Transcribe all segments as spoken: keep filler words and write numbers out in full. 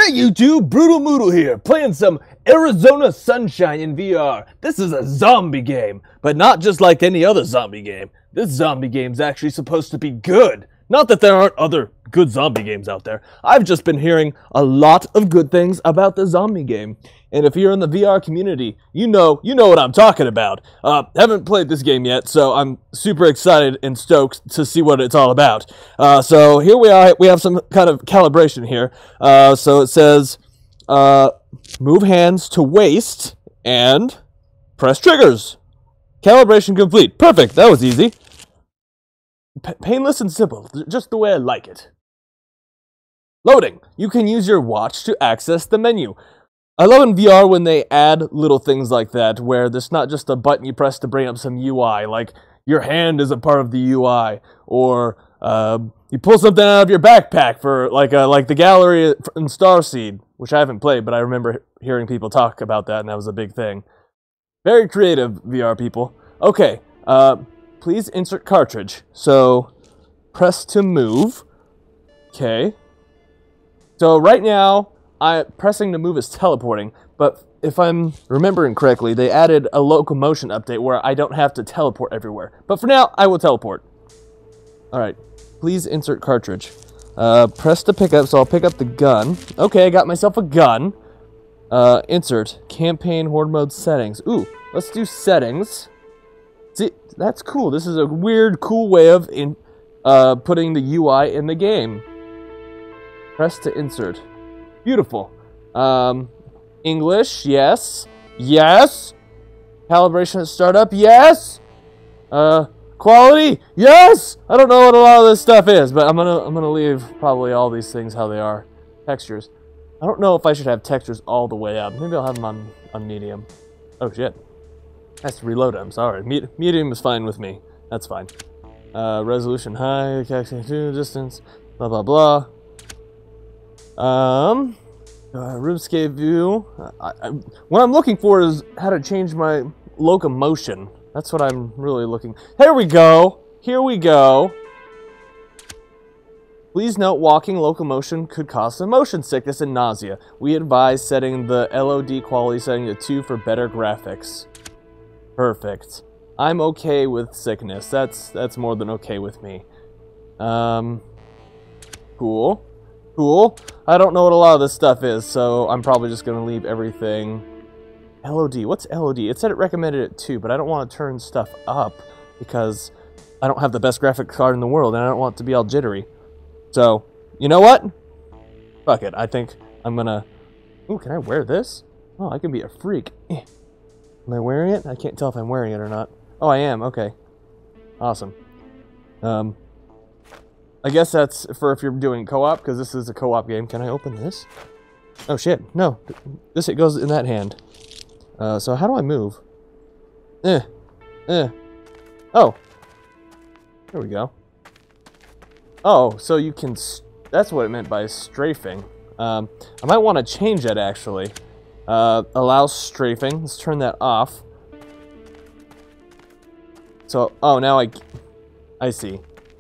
Hey YouTube, Brutal Mootal here, playing some Arizona Sunshine in V R. This is a zombie game, but not just like any other zombie game. This zombie game's actually supposed to be good. Not that there aren't other good zombie games out there. I've just been hearing a lot of good things about the zombie game. And if you're in the V R community, you know you know what I'm talking about. Uh, haven't played this game yet, so I'm super excited and stoked to see what it's all about. Uh, so here we are. We have some kind of calibration here. Uh, so it says, uh, move hands to waist and press triggers. Calibration complete. Perfect. That was easy. P- painless and simple, just the way I like it. Loading. You can use your watch to access the menu. I love in V R when they add little things like that, where there's not just a button you press to bring up some U I, like your hand is a part of the U I, or uh, you pull something out of your backpack for like a, like the gallery in Starseed, which I haven't played, but I remember hearing people talk about that, and that was a big thing. Very creative, V R people. Okay, uh, please insert cartridge. So, press to move. Okay. So right now, I pressing to move is teleporting, but if I'm remembering correctly, they added a locomotion update where I don't have to teleport everywhere. But for now, I will teleport. Alright, please insert cartridge. Uh, press to pick up, so I'll pick up the gun. Okay, I got myself a gun. Uh, insert, campaign horde mode settings. Ooh, let's do settings. See, that's cool. This is a weird, cool way of in, uh, putting the U I in the game. Press to insert. Beautiful. Um, English, yes. Yes. Calibration at startup, yes. Uh, quality, yes. I don't know what a lot of this stuff is, but I'm gonna I'm gonna leave probably all these things how they are. Textures. I don't know if I should have textures all the way up. Maybe I'll have them on on medium. Oh shit. I have to reload it. I'm sorry. Me medium is fine with me. That's fine. Uh, resolution high. Distance. Blah blah blah. Um, uh, RuneScape view. I, I, what I'm looking for is how to change my locomotion. That's what I'm really looking. Here we go. Here we go. Please note, walking locomotion could cause some motion sickness and nausea. We advise setting the L O D quality setting to two for better graphics. Perfect. I'm okay with sickness. That's that's more than okay with me. Um, cool. Cool. I don't know what a lot of this stuff is, so I'm probably just going to leave everything. L O D. What's L O D? It said it recommended it too, but I don't want to turn stuff up because I don't have the best graphics card in the world, and I don't want it to be all jittery. So, you know what? Fuck it. I think I'm going to... Ooh, can I wear this? Oh, I can be a freak. Eh. Am I wearing it? I can't tell if I'm wearing it or not. Oh, I am. Okay. Awesome. Um... I guess that's for if you're doing co-op, because this is a co-op game. Can I open this? Oh shit, no. This it goes in that hand. Uh, so how do I move? Eh. Eh. Oh. There we go. Oh, so you can... That's what it meant by strafing. Um, I might want to change that, actually. Uh, allow strafing. Let's turn that off. So, oh, now I... I see.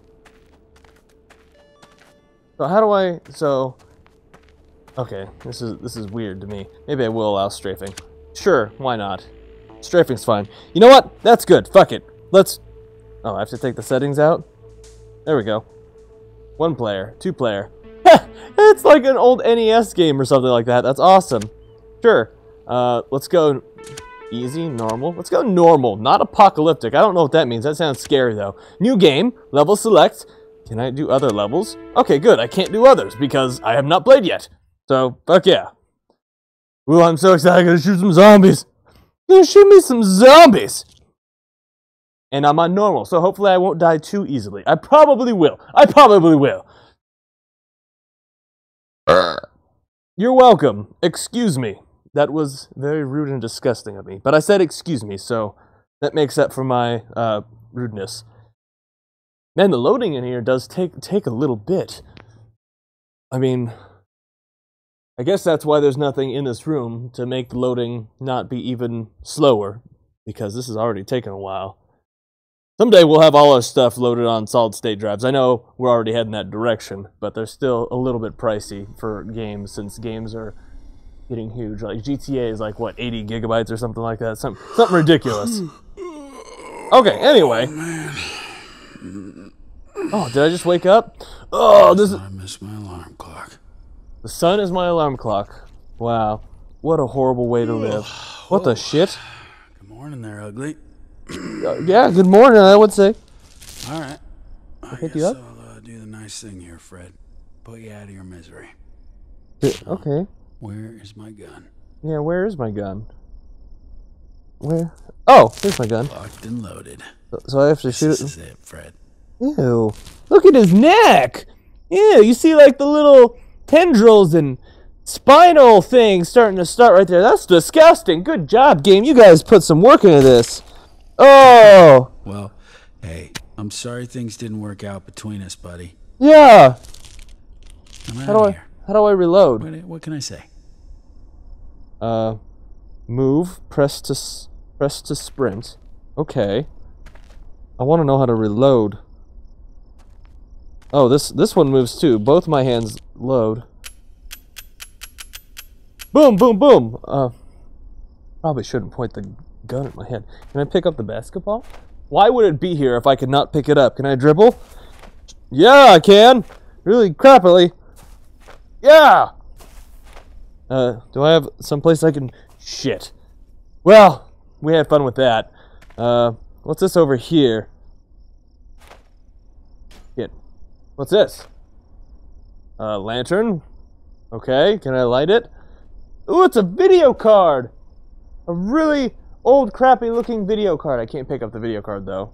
So how do I, so, okay, this is, this is weird to me. Maybe I will allow strafing. Sure, why not? Strafing's fine. You know what? That's good. Fuck it. Let's, oh, I have to take the settings out? There we go. One player, two player. It's like an old N E S game or something like that. That's awesome. Sure. Uh, let's go easy, normal. Let's go normal, not apocalyptic. I don't know what that means. That sounds scary though. New game, level select. Can I do other levels? Okay, good. I can't do others because I have not played yet. So, fuck yeah. Ooh, I'm so excited. I'm gonna shoot some zombies. I'm gonna shoot me some zombies. And I'm on normal, so hopefully I won't die too easily. I probably will. I probably will. You're welcome. Excuse me. That was very rude and disgusting of me. But I said excuse me, so that makes up for my uh, rudeness. Man, the loading in here does take take a little bit. I mean, I guess that's why there's nothing in this room to make the loading not be even slower, because this has already taken a while. Someday we'll have all our stuff loaded on solid-state drives. I know we're already heading that direction, but they're still a little bit pricey for games since games are getting huge. Like G T A is like, what, eighty gigabytes or something like that? Some, something ridiculous. Okay, anyway. Oh, oh, did I just wake up? Oh, this is... I missed my alarm clock. The sun is my alarm clock. Wow. What a horrible way to live. What the shit? Good morning there, ugly. Uh, yeah, good morning, I would say. All right. I pick guess you up? I'll uh, do the nice thing here, Fred. Put you out of your misery. Okay. Where is my gun? Yeah, where is my gun? Where? Oh, here's my gun. Locked and loaded. So, so I have to shoot This it. is it, Fred. Ew. Look at his neck! Ew, you see like the little tendrils and spinal things starting to start right there. That's disgusting. Good job, game. You guys put some work into this. Oh! Well, hey, I'm sorry things didn't work out between us, buddy. Yeah! I'm How out do of I, here. how do I reload? What, what can I say? Uh, move, press to, s- press to sprint. Okay. I want to know how to reload. Oh, this, this one moves too. Both my hands load. Boom, boom, boom! Uh, probably shouldn't point the gun at my head. Can I pick up the basketball? Why would it be here if I could not pick it up? Can I dribble? Yeah, I can! Really crappily. Yeah! Uh, do I have someplace I can... Shit. Well, we had fun with that. Uh, what's this over here? Shit. What's this? Uh, lantern? Okay, can I light it? Ooh, it's a video card! A really old, crappy looking video card. I can't pick up the video card, though.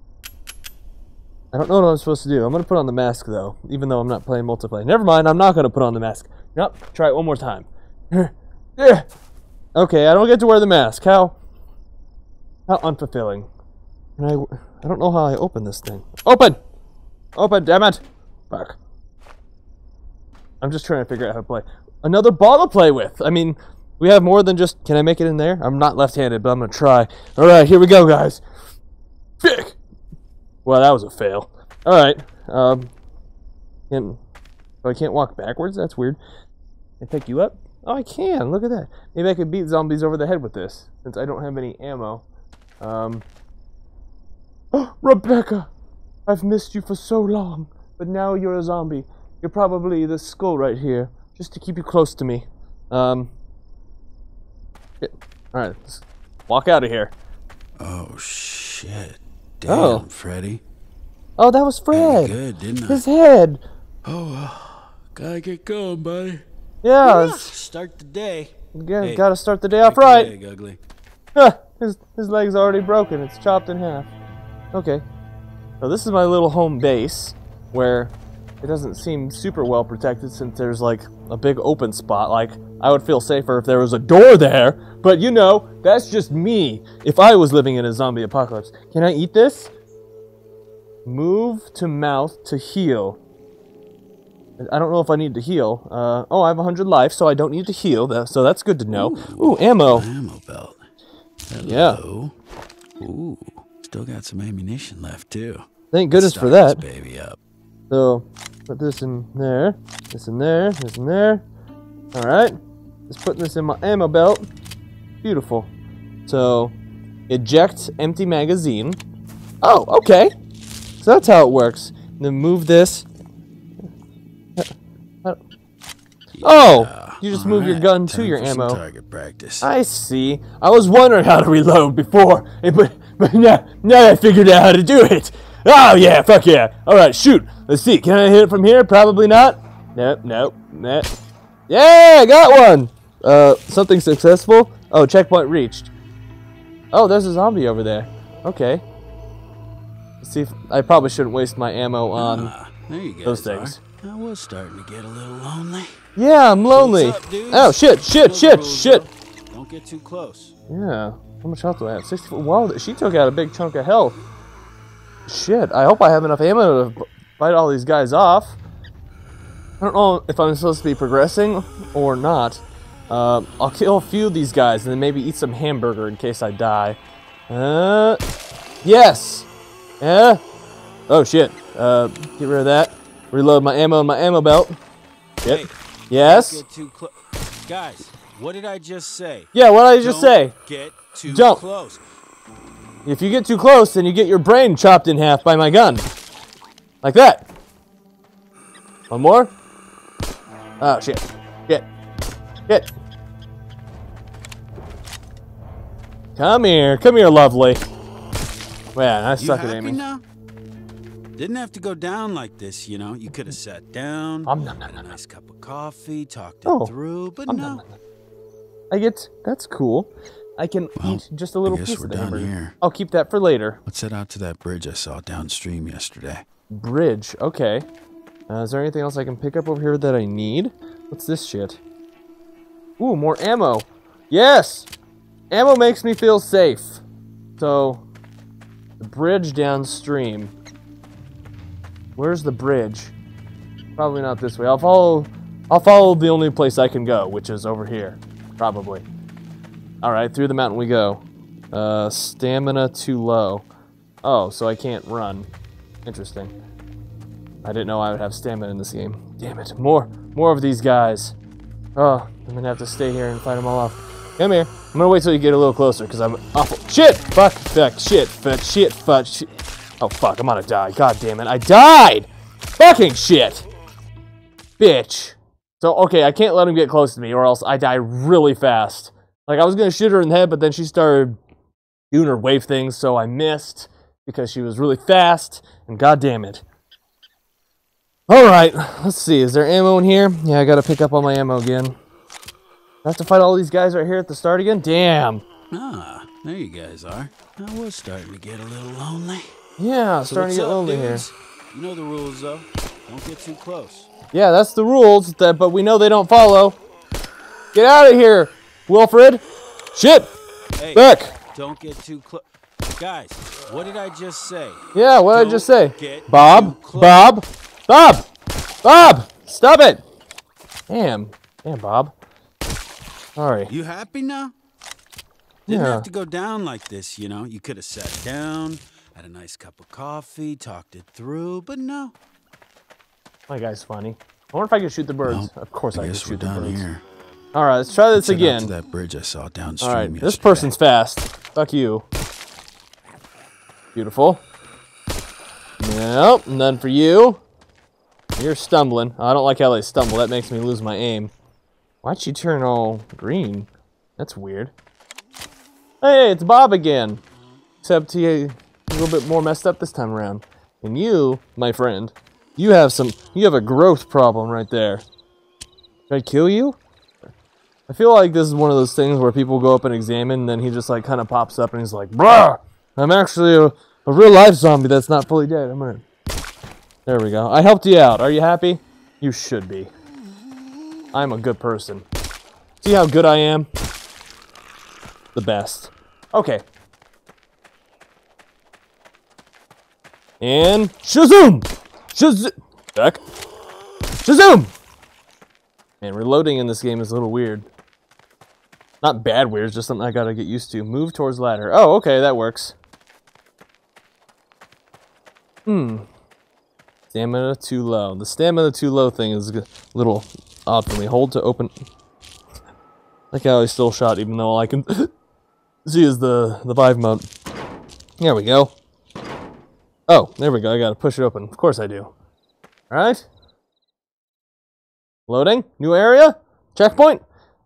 I don't know what I'm supposed to do. I'm going to put on the mask, though, even though I'm not playing multiplayer. Never mind, I'm not going to put on the mask. Nope, try it one more time. Okay, I don't get to wear the mask. How? How unfulfilling. And I, I don't know how I open this thing. Open! Open, damn it! Fuck. I'm just trying to figure out how to play. Another ball to play with! I mean, we have more than just... Can I make it in there? I'm not left-handed, but I'm going to try. Alright, here we go, guys. Fick! Well, that was a fail. Alright. Um, can, oh, I can't walk backwards? That's weird. Can I pick you up? Oh, I can. Look at that. Maybe I could beat zombies over the head with this, since I don't have any ammo. Um... Oh, Rebecca! I've missed you for so long, but now you're a zombie. You're probably the skull right here, just to keep you close to me. Um... Alright, let's walk out of here. Oh, shit. Damn, Oh. Freddy. Oh, that was Fred! Pretty good, didn't I? His head! Oh, uh, gotta get going, buddy. Yeah, it's, Start the day. yeah Hey, gotta start the day off Break your right. leg, ugly. Huh, his, his leg's already broken. It's chopped in half. Okay. So this is my little home base, where it doesn't seem super well protected since there's like a big open spot. Like, I would feel safer if there was a door there, but you know, that's just me if I was living in a zombie apocalypse. Can I eat this? Move to mouth to heal. I don't know if I need to heal. Uh, oh, I have one hundred life, so I don't need to heal, that, so that's good to know. Ooh, ammo. Ammo belt. Hello. Yeah. Ooh, still got some ammunition left, too. Thank goodness Start for that. this baby up. So, put this in there, this in there, this in there. Alright. Just putting this in my ammo belt. Beautiful. So, eject empty magazine. Oh, okay. So that's how it works. And then move this. Oh! Yeah, You just move your alright, gun to time your for some ammo. target practice. I see. I was wondering how to reload before, eh, but, but now, now I figured out how to do it. Oh, yeah, fuck yeah. Alright, shoot. Let's see. Can I hit it from here? Probably not. Nope, nope, nope. Yeah, I got one. Uh, something successful. Oh, checkpoint reached. Oh, there's a zombie over there. Okay. Let's see if... I probably shouldn't waste my ammo on Ah, there you guys those things. are. I was starting to get a little lonely. Yeah, I'm lonely. What's up, dudes? Oh, shit, shit, Know the shit, rules, shit. though. Don't get too close. Yeah. How much health do I have? sixty-four. Wow, she took out a big chunk of health. Shit, I hope I have enough ammo to fight all these guys off. I don't know if I'm supposed to be progressing or not. Uh, I'll kill a few of these guys and then maybe eat some hamburger in case I die. Uh, yes! Yeah. Oh shit. Uh, get rid of that. Reload my ammo in my ammo belt. Yep. Hey, Yes. don't get too close. Guys, what did I just say? Yeah. What did I just Don't say? Get too Don't. close. If you get too close, then you get your brain chopped in half by my gun. Like that. One more. Oh shit. Shit. Shit. Come here. Come here, lovely. Man, I You suck at happy aiming. now? Didn't have to go down like this, you know. You could have sat down, Um, nom, nom, had a nom, nom. nice cup of coffee, talked it Oh. through, but Um, no. nom, nom, nom. I get. That's cool. I can Well, eat just a little I guess piece we're of the done hamburger. here. I'll keep that for later. Let's head out to that bridge I saw downstream yesterday. Bridge. Okay. Uh, is there anything else I can pick up over here that I need? What's this shit? Ooh, more ammo. Yes! Ammo makes me feel safe. So, the bridge downstream. Where's the bridge? Probably not this way. I'll follow I'll follow the only place I can go, which is over here. Probably. Alright, through the mountain we go. Uh, stamina too low. Oh, so I can't run. Interesting. I didn't know I would have stamina in this game. Damn it. More more of these guys. Oh, I'm gonna have to stay here and fight them all off. Come here. I'm gonna wait till you get a little closer, because I'm awful. Shit! Fuck! Fuck! Shit! Fuck! Shit! Fuck! Shit! Oh, fuck. I'm gonna die. God damn it. I died! Fucking shit! Bitch. So, okay, I can't let him get close to me, or else I die really fast. Like, I was gonna shoot her in the head, but then she started doing her wave things, so I missed, because she was really fast, and god damn it. Alright, let's see. Is there ammo in here? Yeah, I gotta pick up all my ammo again. I have to fight all these guys right here at the start again? Damn. Ah, there you guys are. I was starting to get a little lonely. Yeah, So starting to what's get up, lonely here. dudes? You know the rules, though. Don't get too close. Yeah, that's the rules, that, but we know they don't follow. Get out of here, Wilfred. Shit. Hey, Back. don't get too close. Guys, what did I just say? Yeah, what did I Don't just say? get Bob, too close. Bob, Bob, Bob, stop it. Damn, damn, Bob. Sorry. You happy now? Didn't Yeah. have to go down like this, you know. You could have sat down, had a nice cup of coffee, talked it through, but no. My guy's funny. I wonder if I can shoot the birds. Well, of course I, I can guess we're shoot the done birds. here. All right, let's try this Let's head out again. to that bridge I saw downstream All right, yesterday. this person's fast. Fuck you. Beautiful. Nope, none for you. You're stumbling. I don't like how they stumble. That makes me lose my aim. Why'd she turn all green? That's weird. Hey, it's Bob again. Except he a little bit more messed up this time around. And you, my friend, you have some, you have a growth problem right there. Should I kill you? I feel like this is one of those things where people go up and examine, and then he just like kind of pops up and he's like, bruh, I'm actually a, a real life zombie that's not fully dead. I'm gonna... There we go. I helped you out. Are you happy? You should be. I'm a good person. See how good I am? The best. Okay. And shazoom! Shazoom! Back. Shazoom! Man, reloading in this game is a little weird. Not bad weird, it's just something I gotta get used to. Move towards ladder. Oh, okay, that works. Hmm. Stamina too low. The stamina too low thing is a little odd for me. Hold to open. Like how I still shot, even though all I can see is the, the Vive mode. There we go. Oh, there we go. I gotta push it open. Of course I do. Alright. Loading. New area. Checkpoint.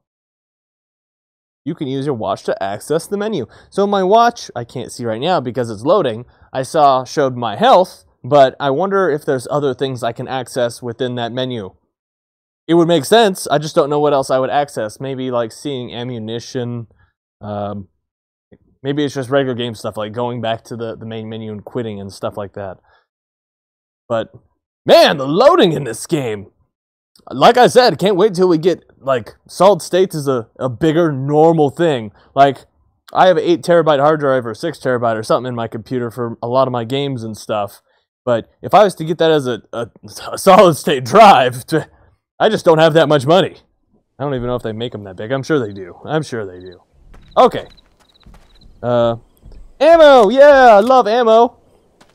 You can use your watch to access the menu. So my watch, I can't see right now because it's loading. I saw showed my health, but I wonder if there's other things I can access within that menu. It would make sense. I just don't know what else I would access. Maybe like seeing ammunition. Um, maybe it's just regular game stuff like going back to the, the main menu and quitting and stuff like that. But man, the loading in this game. Like I said, can't wait till we get, like, solid states is a, a bigger, normal thing. Like, I have an eight terabyte hard drive or six terabyte or something in my computer for a lot of my games and stuff. But if I was to get that as a, a, a solid state drive, I just don't have that much money. I don't even know if they make them that big. I'm sure they do. I'm sure they do. Okay. Uh, ammo! Yeah, I love ammo.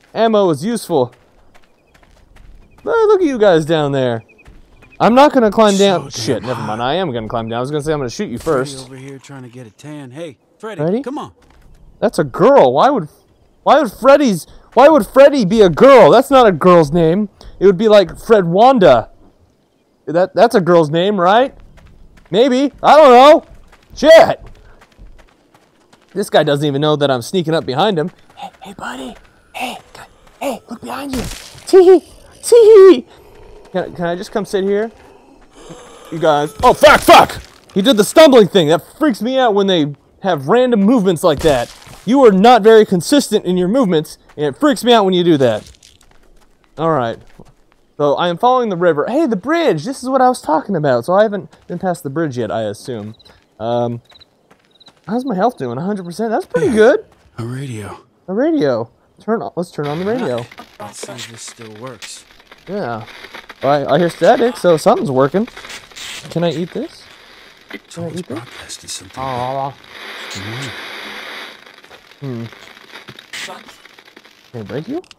Ammo is useful. Oh, look at you guys down there. I'm not gonna climb So down. Shit, damn never mind. hot. I am gonna climb down. I was gonna say I'm gonna shoot you Freddy first. over here trying to get a tan. Hey, Freddy, Freddy? come on. That's a girl. Why would, why would Freddy's, why would Freddy be a girl? That's not a girl's name. It would be like Fred Wanda. That that's a girl's name, right? Maybe. I don't know. Shit. This guy doesn't even know that I'm sneaking up behind him. Hey, hey, buddy. Hey, hey, look behind you. Tee tee. Can, can I just come sit here? You guys. Oh, fuck, fuck. He did the stumbling thing. That freaks me out when they have random movements like that. You are not very consistent in your movements, and it freaks me out when you do that. All right. So I am following the river. Hey, the bridge. This is what I was talking about. So I haven't been past the bridge yet, I assume. Um, how's my health doing? one hundred percent. That's pretty good. A radio. A radio. Turn on. Let's turn on the radio. Let's see if this still works. Yeah. Well, I, I hear static, so something's working. Can I eat this? It's Can I always eat this? broadcasting something. Oh. Mm. Hmm. Can I break you?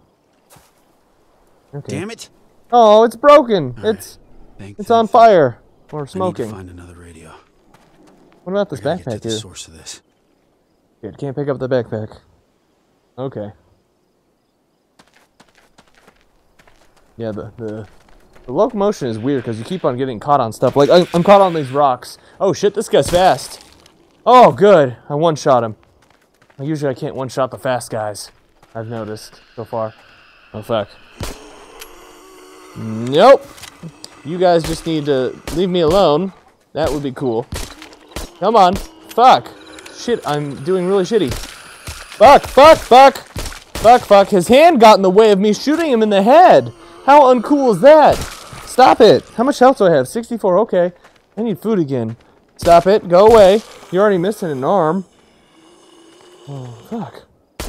Okay. Damn it! Oh, it's broken. All right. It's Thank, it's thank, on thank. fire or I need smoking. to find another radio. What about this I gotta get backpack to the here? source of this. Good. Can't pick up the backpack. Okay. Yeah, the the, the locomotion is weird because you keep on getting caught on stuff. Like I, I'm caught on these rocks. Oh shit! This guy's fast. Oh good. I one shot him. Usually I can't one shot the fast guys. I've noticed so far. Oh fuck. Nope. You guys just need to leave me alone. That would be cool. Come on. Fuck. Shit, I'm doing really shitty. Fuck, fuck, fuck. Fuck, fuck. His hand got in the way of me shooting him in the head. How uncool is that? Stop it. How much health do I have? sixty-four. Okay. I need food again. Stop it. Go away. You're already missing an arm. Oh, fuck.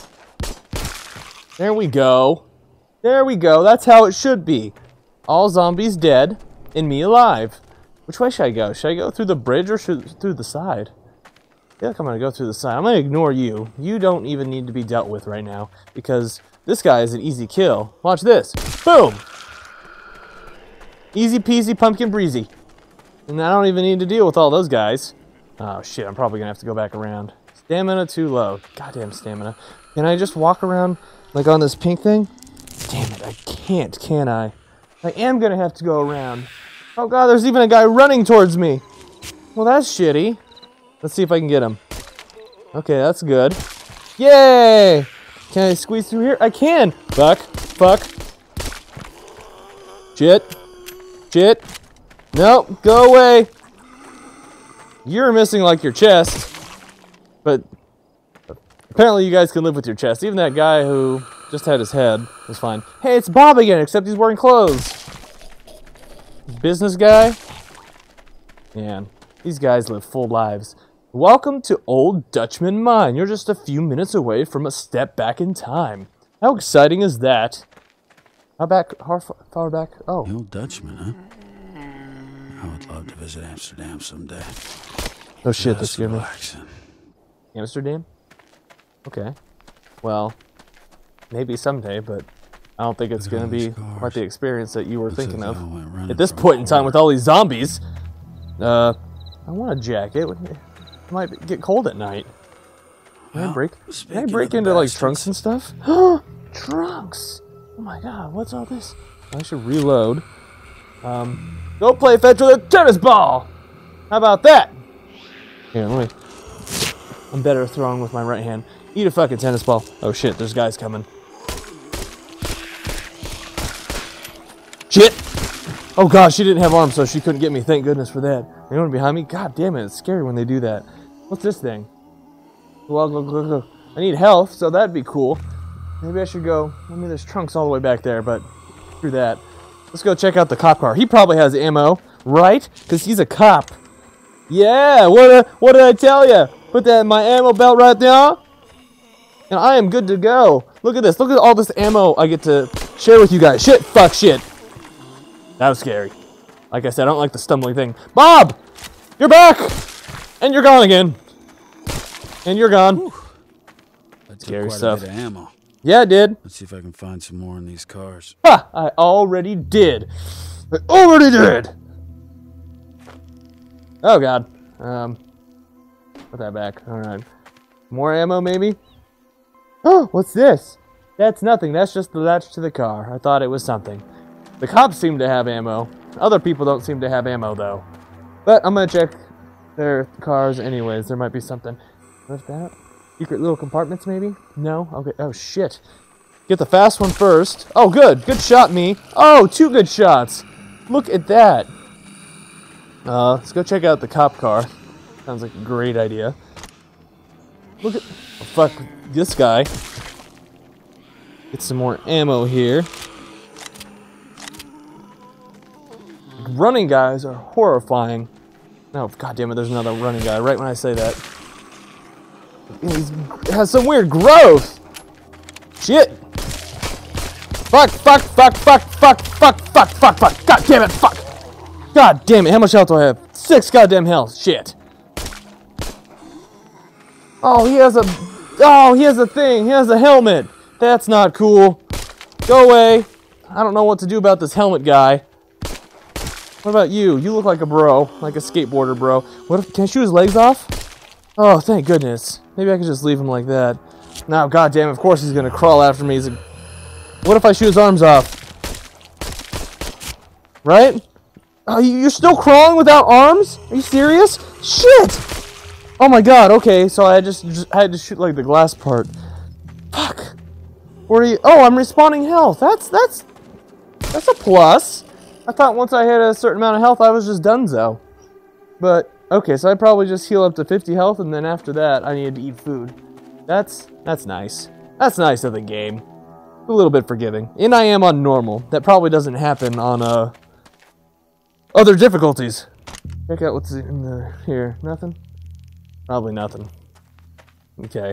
There we go. There we go. That's how it should be. All zombies dead and me alive. Which way should I go? Should I go through the bridge or should through the side? I feel like I'm going to go through the side. I'm going to ignore you. You don't even need to be dealt with right now because this guy is an easy kill. Watch this. Boom. Easy peasy pumpkin breezy. And I don't even need to deal with all those guys. Oh shit, I'm probably going to have to go back around. Stamina too low. Goddamn stamina. Can I just walk around like on this pink thing? Damn it, I can't, can I? I am going to have to go around. Oh god, there's even a guy running towards me. Well, that's shitty. Let's see if I can get him. Okay, that's good. Yay! Can I squeeze through here? I can! Fuck. Fuck. Shit. Shit. No, go away. You're missing like your chest. But apparently you guys can live with your chest. Even that guy who just had his head was fine. Hey, it's Bob again, except he's wearing clothes. Business guy? Man, these guys live full lives. Welcome to Old Dutchman Mine. You're just a few minutes away from a step back in time. How exciting is that? How back? How far, far back? Oh. The Old Dutchman, huh? I would love to visit Amsterdam someday. Oh shit, that Just scared me. relaxing. Amsterdam? Okay. Well, maybe someday, but I don't think it's Look at going to all be these cars. quite the experience that you were Looks thinking like of. they all went running At this from point in time, court. with all these zombies, uh, I want a jacket. It might get cold at night. Can I Well, break? Can I speaking break of the into like bastards. trunks and stuff? Trunks! Oh my god, what's all this? I should reload. Um, go play fetch with a tennis ball. How about that? Here, let me. I'm better throwing with my right hand. Eat a fucking tennis ball. Oh shit, there's guys coming. Shit! Oh god, she didn't have arms, so she couldn't get me. Thank goodness for that. Anyone behind me? God damn it, it's scary when they do that. What's this thing? Well, go, go, go. I need health, so that'd be cool. Maybe I should go. I mean, there's trunks all the way back there, but screw that. Let's go check out the cop car. He probably has ammo, right? Because he's a cop. Yeah, what, uh, what did I tell you? Put that in my ammo belt right there. And I am good to go. Look at this. Look at all this ammo I get to share with you guys. Shit, fuck, shit. That was scary. Like I said, I don't like the stumbling thing. Bob! You're back! And you're gone again. And you're gone. That's Scary quite stuff. A bit of ammo. Yeah, I did. Let's see if I can find some more in these cars. Ha! I already did. I already did. Oh god. Um, put that back. All right. More ammo, maybe. Oh, what's this? That's nothing. That's just the latch to the car. I thought it was something. The cops seem to have ammo. Other people don't seem to have ammo though. But I'm gonna check their cars anyways. There might be something. What's that? Secret little compartments, maybe? No? Okay. Oh, shit. Get the fast one first. Oh, good. Good shot, me. Oh, two good shots. Look at that. Uh, let's go check out the cop car. Sounds like a great idea. Look at... Oh, fuck this guy. Get some more ammo here. Running guys are horrifying. No, goddamn it, there's another running guy right when I say that. He has some weird growth. Shit. Fuck, fuck, fuck, fuck, fuck, fuck, fuck, fuck, fuck. God damn it, fuck. God damn it, how much health do I have? Six goddamn health. Shit. Oh, he has a... Oh, he has a thing. He has a helmet. That's not cool. Go away. I don't know what to do about this helmet guy. What about you? You look like a bro. Like a skateboarder bro. What if... Can I shoot his legs off? Oh, thank goodness. Maybe I could just leave him like that. Now, goddamn, of course he's gonna crawl after me. He's a... What if I shoot his arms off? Right? Oh, you're still crawling without arms? Are you serious? Shit! Oh my god, okay, so I just, just I had to shoot like the glass part. Fuck. Where are you? Oh, I'm respawning health. That's, that's, that's a plus. I thought once I hit a certain amount of health, I was just donezo. But, okay, so I probably just heal up to fifty health, and then after that, I needed to eat food. That's, that's nice. That's nice of the game. A little bit forgiving. And I am on normal. That probably doesn't happen on, uh, other difficulties. Check out what's in the, here. Nothing? Probably nothing. Okay.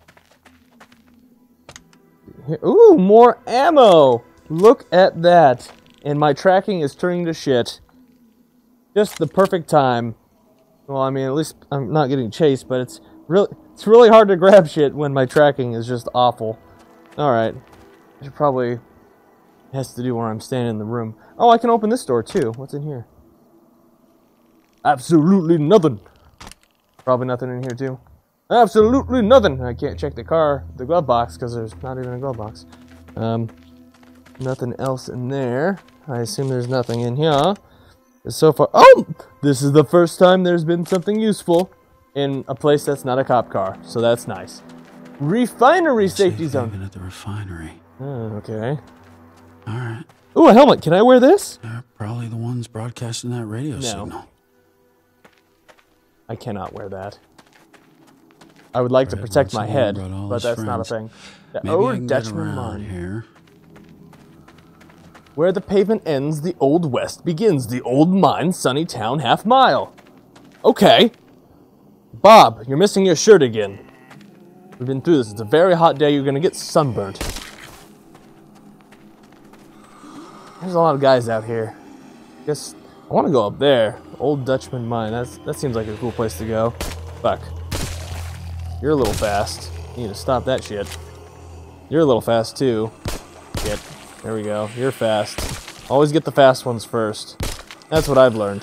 Ooh, more ammo! Look at that. And my tracking is turning to shit. Just the perfect time. Well, I mean, at least I'm not getting chased, but it's really it's really hard to grab shit when my tracking is just awful. Alright. It probably has to do where I'm standing in the room. Oh, I can open this door too. What's in here? Absolutely nothing. Probably nothing in here too. Absolutely nothing. I can't check the car, the glove box, because there's not even a glove box. Um, nothing else in there. I assume there's nothing in here. So far, oh, this is the first time there's been something useful in a place that's not a cop car. So that's nice. Refinery safety zone. Even at the refinery. Oh, okay. All right. Ooh, a helmet. Can I wear this? They're probably the ones broadcasting that radio No. signal. I cannot wear that. I would like Fred to protect my head, brought all but his that's not a friends. thing. The Maybe I old can get Dutchman around mine. here. Where the pavement ends, the Old West begins. The old mine, sunny town, half mile. Okay. Bob, you're missing your shirt again. We've been through this. It's a very hot day. You're gonna get sunburnt. There's a lot of guys out here. Guess I want to go up there. Old Dutchman mine. That's that seems like a cool place to go. Fuck. You're a little fast. You need to stop that shit. You're a little fast too. Shit. There we go. You're fast. Always get the fast ones first. That's what I've learned.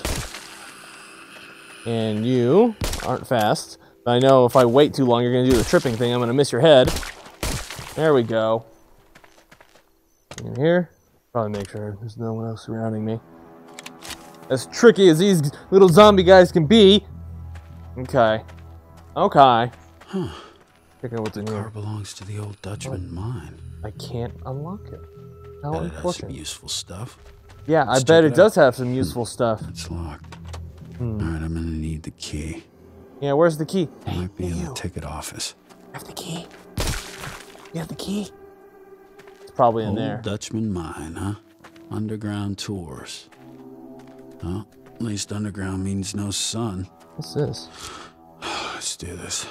And you aren't fast. But I know if I wait too long, you're going to do the tripping thing. I'm going to miss your head. There we go. In here. Probably make sure there's no one else surrounding me. As tricky as these little zombie guys can be. Okay. Okay. Huh. Check out what's in The car here. belongs to the old Dutchman mine. I can't unlock it. How Bet it has some unfortunate. useful stuff. Yeah, I Let's bet check it it out. does have some useful stuff. It's locked. Hmm. All right, I'm gonna need the key. Yeah, where's the key? It might be in you. the ticket office. I have the key. You have the key? It's probably in Old there. Dutchman mine, huh? Underground tours. Well, at least underground means no sun. What's this? Let's do this.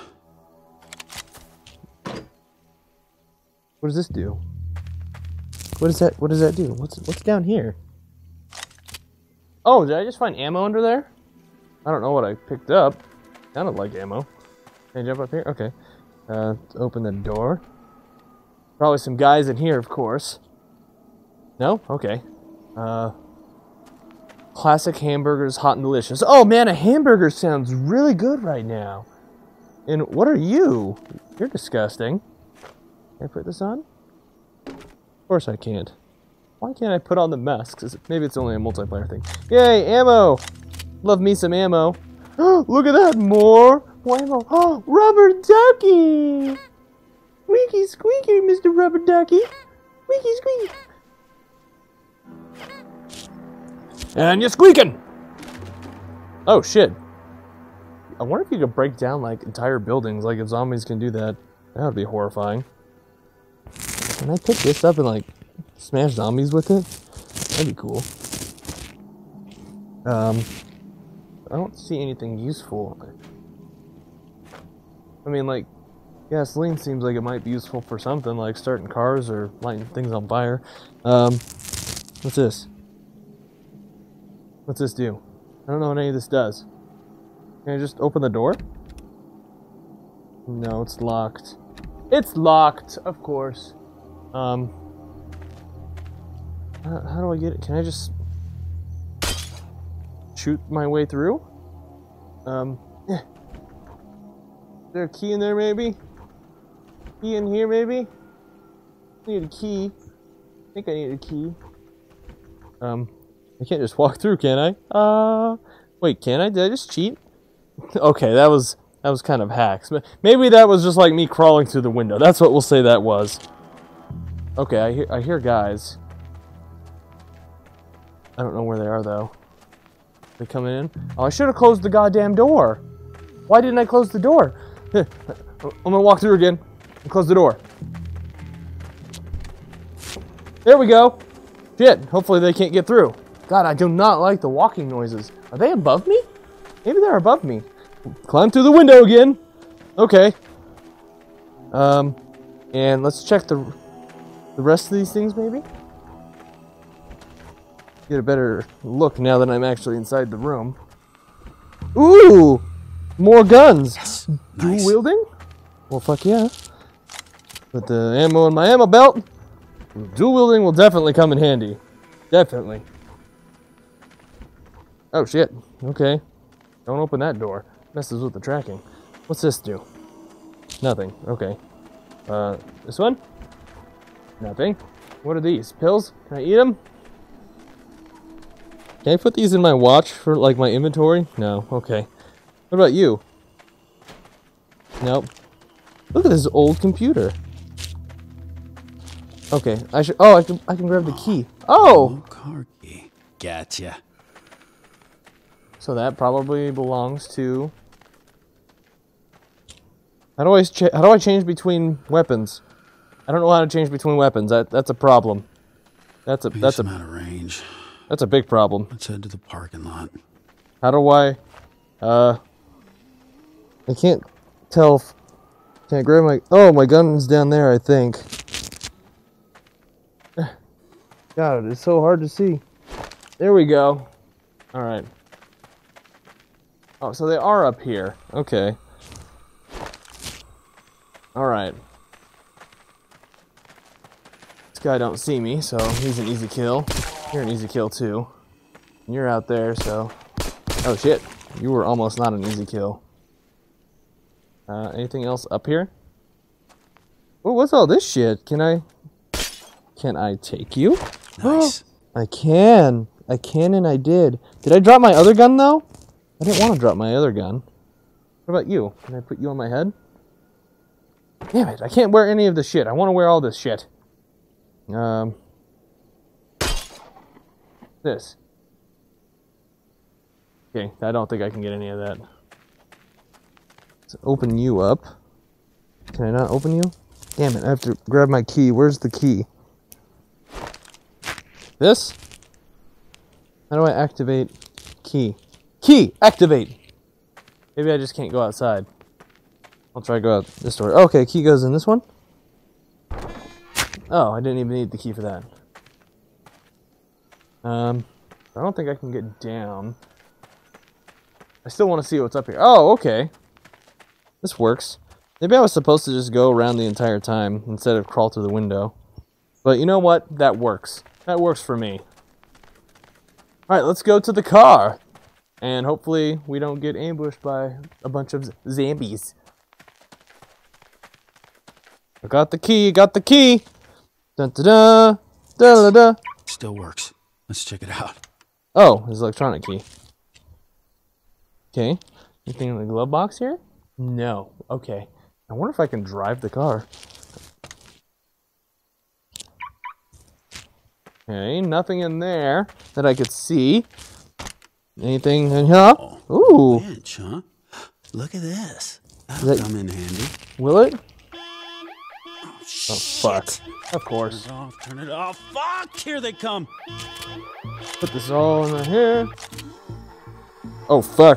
What does this do? What does that? What does that do? What's what's down here? Oh, did I just find ammo under there? I don't know what I picked up. Sounded like ammo. Can I jump up here? Okay. Uh, open the door. Probably some guys in here, of course. No? Okay. Uh, classic hamburgers, hot and delicious. Oh man, a hamburger sounds really good right now. And what are you? You're disgusting. Can I put this on? Of course I can't. Why can't I put on the mask? Maybe it's only a multiplayer thing. Yay, ammo! Love me some ammo. Look at that, more! More ammo. Oh, rubber ducky! Squeaky, squeaky, Mister Rubber Ducky. Squeaky, squeaky. And you're squeaking! Oh, shit. I wonder if you could break down, like, entire buildings, like if zombies can do that. That would be horrifying. Can I pick this up and, like, smash zombies with it? That'd be cool. Um, I don't see anything useful. I mean, like, gasoline seems like it might be useful for something, like starting cars or lighting things on fire. Um, what's this? What's this do? I don't know what any of this does. Can I just open the door? No, it's locked. It's locked, of course. Um, how, how do I get it? Can I just shoot my way through? Um, eh. Is there a key in there, maybe? Key in here, maybe? I need a key. I think I need a key. Um, I can't just walk through, can I? Uh, wait, can I? Did I just cheat? Okay, that was that was kind of hacks. Maybe that was just like me crawling through the window. That's what we'll say that was. Okay, I hear I hear guys. I don't know where they are though. They coming in? Oh, I should have closed the goddamn door. Why didn't I close the door? I'm gonna walk through again and close the door. There we go. Shit, hopefully they can't get through. God, I do not like the walking noises. Are they above me? Maybe they're above me. Climb through the window again. Okay. Um, and let's check the the rest of these things, maybe? Get a better look now that I'm actually inside the room. Ooh! More guns! Yes. Dual Nice. wielding? Well, fuck yeah. Put the ammo in my ammo belt. Dual wielding will definitely come in handy. Definitely. Oh shit. Okay. Don't open that door. Messes with the tracking. What's this do? Nothing. Okay. Uh, this one? Nothing. What are these? Pills? Can I eat them? Can I put these in my watch for, like, my inventory? No. Okay. What about you? Nope. Look at this old computer. Okay. I should. Oh, I can. I can grab the key. Oh. Oh, car key. Gotcha. So that probably belongs to. How do I cha how do I change between weapons? I don't know how to change between weapons. That that's a problem. That's a I that's guess a I'm out of range. that's a big problem. Let's head to the parking lot. How do I? Uh. I can't tell. If, can I grab my? Oh, my gun's down there, I think. God, it's so hard to see. There we go. All right. Oh, so they are up here. Okay. All right. This guy don't see me, so he's an easy kill. You're an easy kill too. And you're out there, so. Oh shit! You were almost not an easy kill. Uh, anything else up here? Oh, what's all this shit? Can I? Can I take you? Nice. I can. I can and I did. Did I drop my other gun though? I didn't want to drop my other gun. What about you? Can I put you on my head? Damn it, I can't wear any of this shit. I want to wear all this shit. Um. This. Okay, I don't think I can get any of that. Let's open you up. Can I not open you? Damn it, I have to grab my key. Where's the key? This? How do I activate key? Key! Activate! Maybe I just can't go outside. I'll try to go out this door. Okay, key goes in this one. Oh, I didn't even need the key for that. Um, I don't think I can get down. I still want to see what's up here. Oh, okay. This works. Maybe I was supposed to just go around the entire time instead of crawl through the window. But you know what? That works. That works for me. Alright, let's go to the car. And hopefully we don't get ambushed by a bunch of zombies. I got the key, got the key! Dun da da! Da da da! Still works. Let's check it out. Oh, there's an electronic key. Okay. Anything in the glove box here? No. Okay. I wonder if I can drive the car. Okay, nothing in there that I could see. Anything in here? Ooh. Bench, huh? Look at this. That'll That, come in handy. will it? Oh, Oh, fuck. Of course. Turn it off, turn it off. Fuck! Here they come. Put this all in here. Oh, fuck.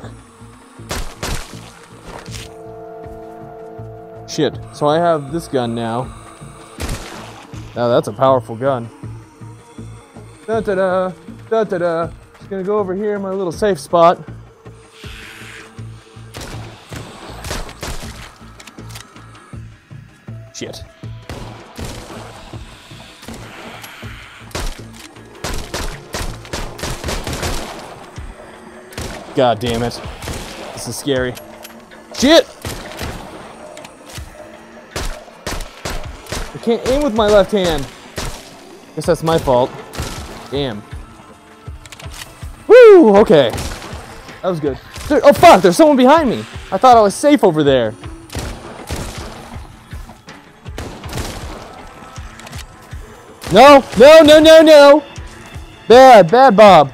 Shit. So I have this gun now. Now that's a powerful gun. Da da da. Da da da. Just gonna go over here in my little safe spot. Shit. God damn it. This is scary. Shit! I can't aim with my left hand. Guess that's my fault. Damn. Woo! Okay. That was good. There, oh fuck, there's someone behind me. I thought I was safe over there. No, no, no, no, no. Bad, bad Bob.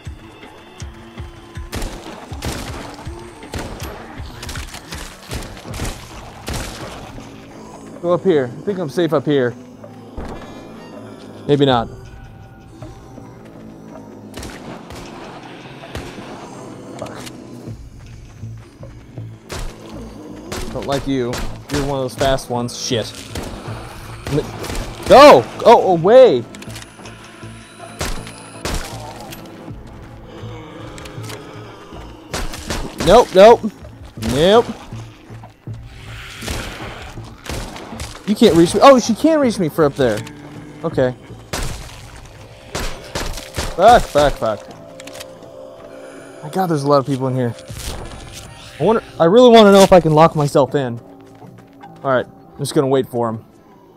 Go up here. I think I'm safe up here. Maybe not. Fuck. Don't like you. You're one of those fast ones. Shit. Go! Go away! Nope, nope. Nope. You can't reach me. Oh, she can reach me for up there. Okay. Fuck, fuck, fuck. My God, there's a lot of people in here. I wonder. I really want to know if I can lock myself in. All right, I'm just gonna wait for him.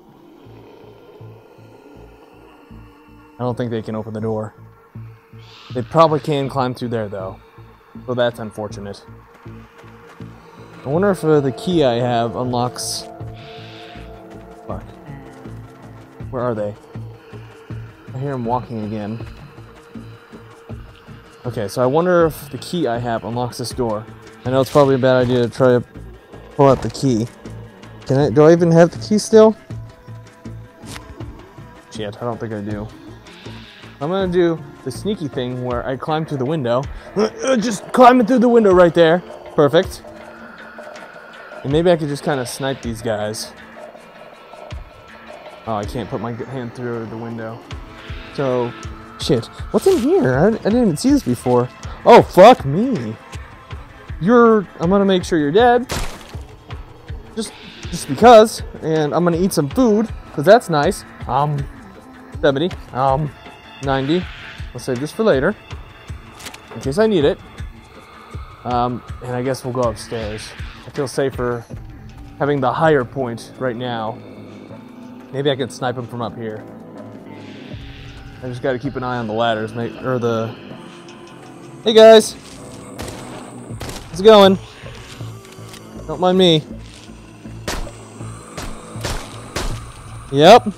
I don't think they can open the door. They probably can climb through there though, so that's unfortunate. I wonder if uh, the key I have unlocks. Fuck. Where are they? I hear him walking again. Okay, so I wonder if the key I have unlocks this door. I know it's probably a bad idea to try to pull out the key. Can I? Do I even have the key still? Shit, I don't think I do. I'm gonna do the sneaky thing where I climb through the window. Just climbing through the window right there. Perfect. And maybe I could just kind of snipe these guys. Oh, I can't put my hand through the window. So, shit. What's in here? I, I didn't even see this before. Oh, fuck me. You're... I'm gonna make sure you're dead. Just just because. And I'm gonna eat some food, because that's nice. Um, seventy. Um, ninety. I'll save this for later, in case I need it. Um, and I guess we'll go upstairs. I feel safer having the higher point right now. Maybe I can snipe him from up here. I just gotta keep an eye on the ladders, make or the. Hey guys, how's it going? Don't mind me. Yep.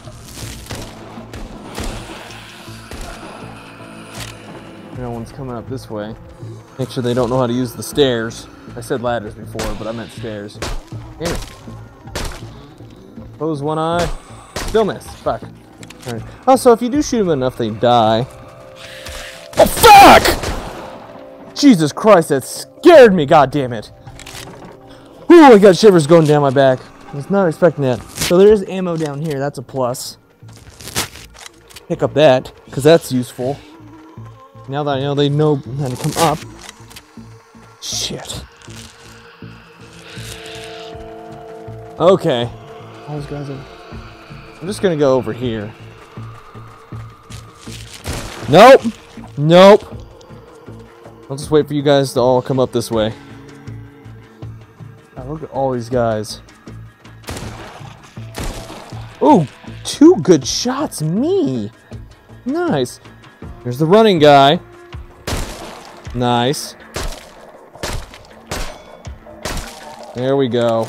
No one's coming up this way. Make sure they don't know how to use the stairs. I said ladders before, but I meant stairs. Damn it. Close one eye. Still miss. Fuck. Alright. Oh, so if you do shoot them enough, they die. Oh, fuck! Jesus Christ, that scared me, god damn it. Ooh, I got shivers going down my back. I was not expecting that. So there is ammo down here. That's a plus. Pick up that, because that's useful. Now that I know they know how to come up. Shit. Okay. All those guys are... I'm just gonna go over here. Nope! Nope! I'll just wait for you guys to all come up this way. Oh, look at all these guys. Ooh! Two good shots! Me! Nice! There's the running guy. Nice. There we go.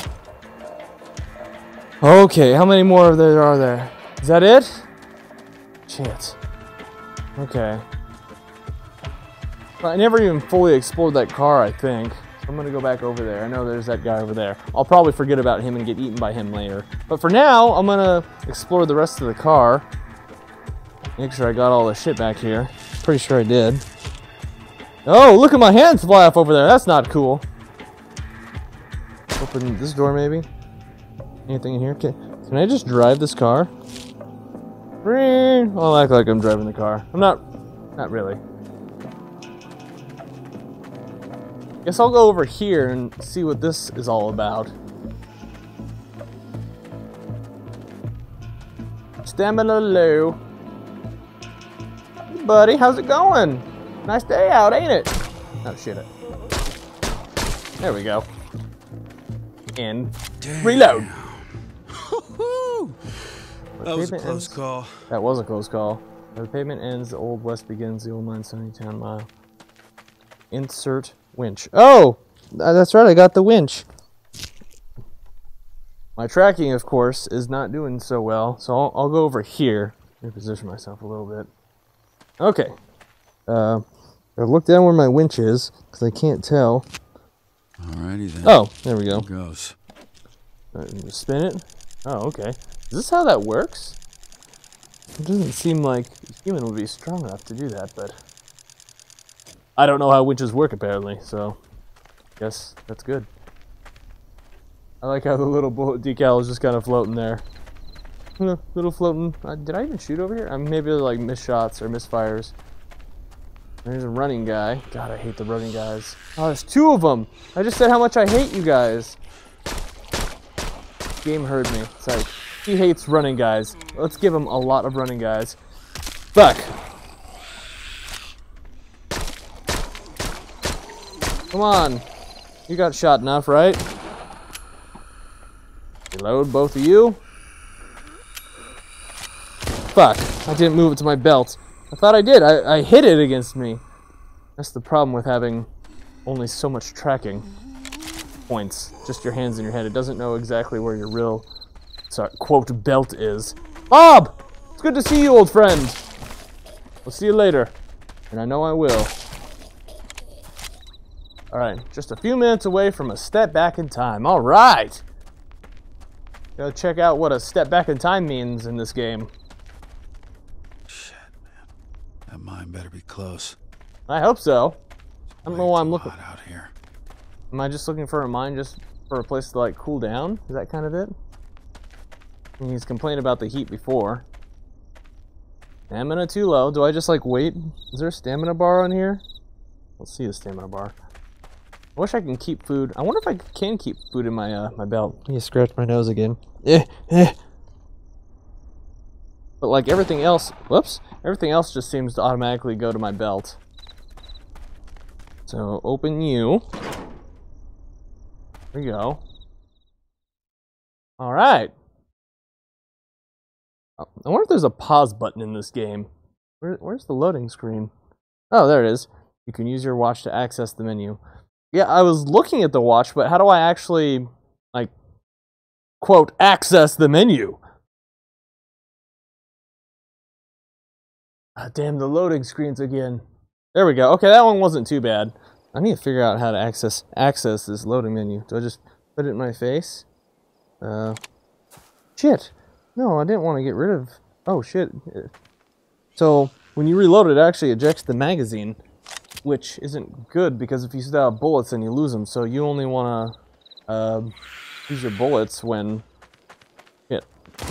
Okay, how many more of there are there? Is that it? Shit. Okay. I never even fully explored that car, I think. So I'm gonna go back over there. I know there's that guy over there. I'll probably forget about him and get eaten by him later. But for now, I'm gonna explore the rest of the car. Make sure I got all the shit back here. Pretty sure I did. Oh, look at my hands fly off over there. That's not cool. Open this door, maybe? Anything in here? Can, can I just drive this car? I'll act like I'm driving the car. I'm not... Not really. Guess I'll go over here and see what this is all about. Stamina low. Hey buddy, how's it going? Nice day out, ain't it? Oh shit it. There we go. And Damn. reload. That was a close ends. call. That was a close call. Where the pavement ends, the old west begins, the old mine, sunny town mile. Insert winch. Oh! That's right, I got the winch. My tracking, of course, is not doing so well, so I'll, I'll go over here and position myself a little bit. Okay. Uh, I'll look down where my winch is, because I can't tell. Alrighty then. Oh, there we go. Here goes. Uh, spin it. Oh, okay. Is this how that works? It doesn't seem like a human would be strong enough to do that, but... I don't know how winches work, apparently, so... Guess that's good. I like how the little bullet decal is just kind of floating there. Little, little floating... Uh, did I even shoot over here? I mean, maybe they're like missed shots or misfires. There's a running guy. God, I hate the running guys. Oh, there's two of them! I just said how much I hate you guys. Game heard me. It's like, he hates running guys. Let's give him a lot of running guys. Fuck! Come on. You got shot enough, right? Reload, both of you. Fuck. I didn't move it to my belt. I thought I did. I, I hit it against me. That's the problem with having only so much tracking points. Just your hands in your head. It doesn't know exactly where your real, sorry, quote, belt is. Bob! It's good to see you, old friend. We'll see you later. And I know I will. Alright, just a few minutes away from a step back in time. Alright! Gotta check out what a step back in time means in this game. Shit, man. That mine better be close. I hope so. I don't know why I'm looking. Hot out here. Am I just looking for a mine just for a place to like cool down? Is that kind of it? I mean, he's complained about the heat before. Stamina too low. Do I just like wait? Is there a stamina bar on here? Let's see the stamina bar. I wish I can keep food. I wonder if I can keep food in my uh, my belt. You scratch my nose again. Eh, eh. But like everything else, whoops, everything else just seems to automatically go to my belt. So open you. There we go. All right. I wonder if there's a pause button in this game. Where, where's the loading screen? Oh, there it is. You can use your watch to access the menu. Yeah, I was looking at the watch, but how do I actually, like, quote, access the menu? Ah, damn, the loading screens again. There we go. Okay, that one wasn't too bad. I need to figure out how to access access this loading menu. Do I just put it in my face? Uh, shit. No, I didn't want to get rid of... Oh, shit. So, when you reload it, it actually ejects the magazine, which isn't good, because if you still have bullets, then you lose them. So you only want to uh, use your bullets when... Shit.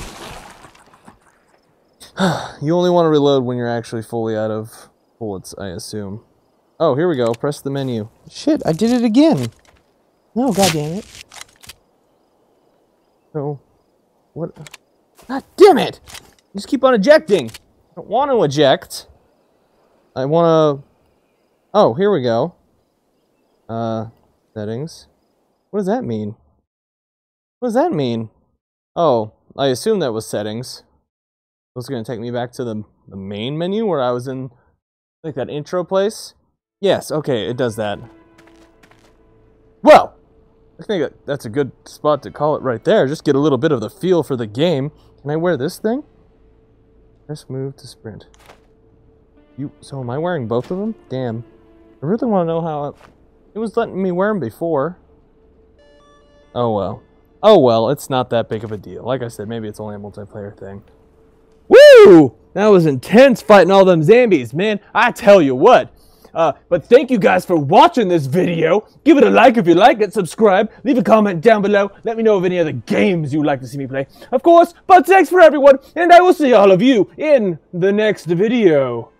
You only want to reload when you're actually fully out of bullets, I assume. Oh, here we go. Press the menu. Shit, I did it again. No, goddamn it. So, what? God damn it! You just keep on ejecting. I don't want to eject. I want to... Oh, here we go. Uh, settings. What does that mean? What does that mean? Oh, I assume that was settings. Was it going to take me back to the, the main menu where I was in, like, that intro place? Yes, okay, it does that. Well, I think that that's a good spot to call it right there. Just get a little bit of the feel for the game. Can I wear this thing? Press move to sprint. You, so am I wearing both of them? Damn. I really want to know how it, it was letting me wear them before. Oh well. Oh well, it's not that big of a deal. Like I said, maybe it's only a multiplayer thing. Woo! That was intense fighting all them zombies, man. I tell you what. Uh, but thank you guys for watching this video. Give it a like if you like it, subscribe, leave a comment down below, let me know of any other games you'd like to see me play. Of course, but thanks for everyone, and I will see all of you in the next video.